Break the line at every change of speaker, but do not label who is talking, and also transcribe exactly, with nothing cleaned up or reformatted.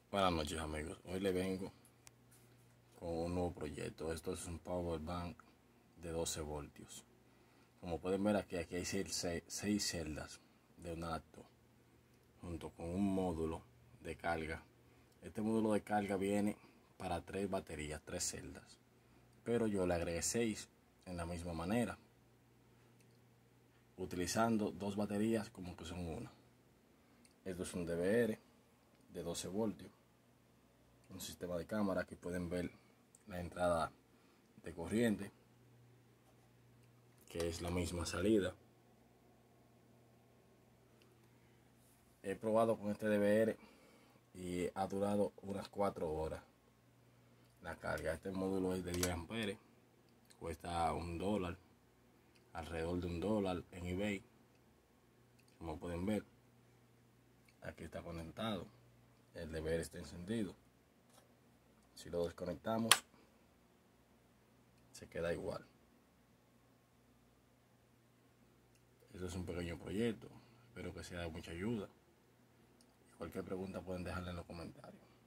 Buenas noches, amigos. Hoy le vengo con un nuevo proyecto. Esto es un power bank de doce voltios. Como pueden ver aquí, aquí hay seis, seis celdas de un acto junto con un módulo de carga. Este módulo de carga viene para tres baterías, tres celdas, pero yo le agregué seis en la misma manera, utilizando dos baterías como que son una. Esto es un D V R de doce voltios, un sistema de cámara. Que pueden ver la entrada de corriente, que es la misma salida. He probado con este D V R y ha durado unas cuatro horas la carga. Este módulo es de diez amperes, cuesta un dólar, alrededor de un dólar en eBay. Como pueden ver, aquí está conectado, el D V R está encendido. Si lo desconectamos, se queda igual. Esto es un pequeño proyecto, espero que sea de mucha ayuda. Cualquier pregunta pueden dejarla en los comentarios.